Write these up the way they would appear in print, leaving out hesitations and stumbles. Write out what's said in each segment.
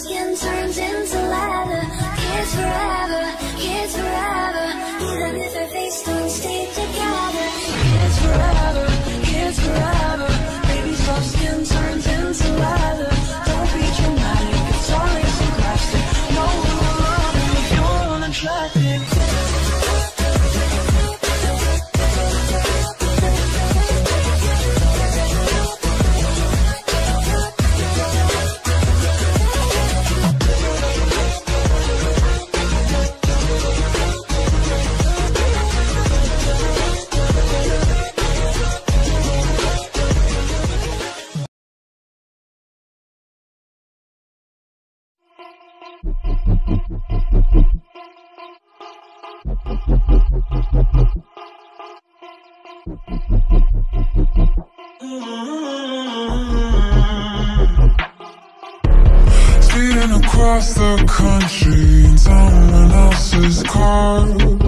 skin turns into leather. Kids forever, kids forever. Even if their face don't stay together. Kids forever, kids forever. Baby, soft skin turns into leather. Don't be dramatic, it's always so plastic. No one will love you if you're unattractive. Speeding across the country in someone else's car,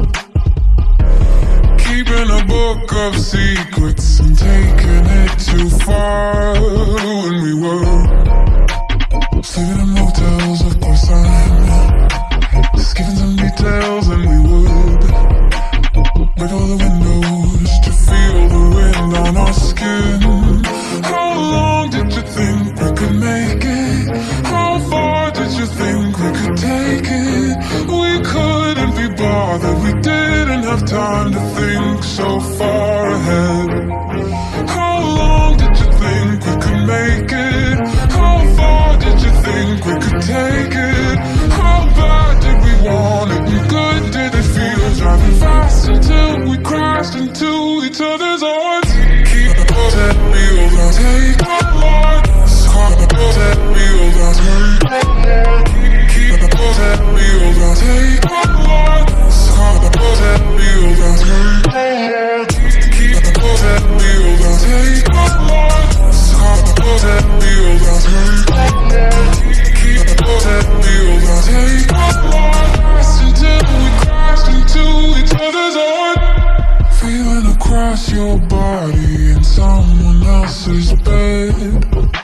keeping a book of secrets and taking it too far. When we were sleeping in motels, of course I'm just giving some details, and we would break all the windows to feel the wind on our skin. How long did you think we could make it? How far did you think we could take it? We couldn't be bothered, we didn't have time to think so far ahead. How long did you think we could make it? How far did you think we could take it? How bad did we want it? And good did it feel? Driving fast until we crashed into each other's arms. Keep that wheel down, take my heart. That wheel down, keep that wheel down, take my heart. That wheel down, keep that wheel down, take my heart. That wheel down, keep that wheel down, take my heart. Until we crashed into each other's arms. Feeling across your body in someone else's bed,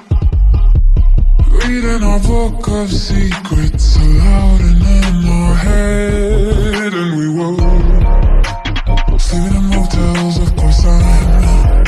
reading our book of secrets aloud and in our head. And we were sleeping in motels, of course I'm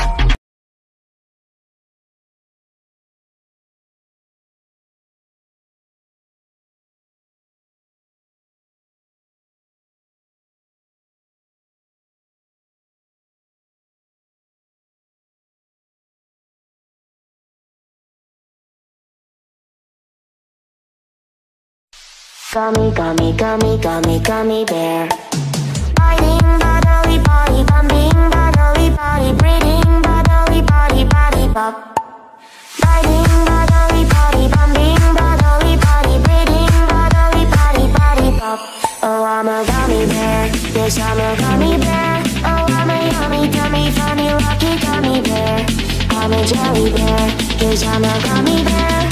Gummy, gummy, gummy, gummy, gummy bear. Biting, bodily, body, bumping, bodily, body, breathing, bodily, body, body, bop. Biting, bodily, body, bumping, bodily, body, breathing, bodily, body, body, bop. Oh, I'm a gummy bear. Yes, I'm a gummy bear. Oh, I'm a yummy, tummy, funny, lucky gummy bear. I'm a jelly bear. Yes, I'm a gummy bear.